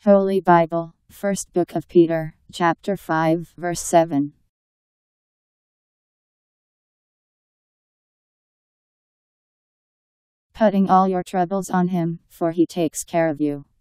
Holy Bible, First Book of Peter, chapter 5, verse 7. Putting all your troubles on him, for he takes care of you.